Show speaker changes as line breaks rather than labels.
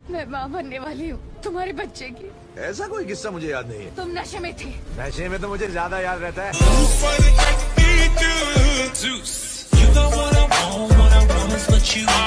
मैं माँ बनने वाली हूँ तुम्हारे बच्चे की।
ऐसा कोई किस्सा मुझे याद नहीं है।
तुम नशे में थे।
नशे में तो मुझे ज्यादा याद रहता है।
You got what I want is what you want.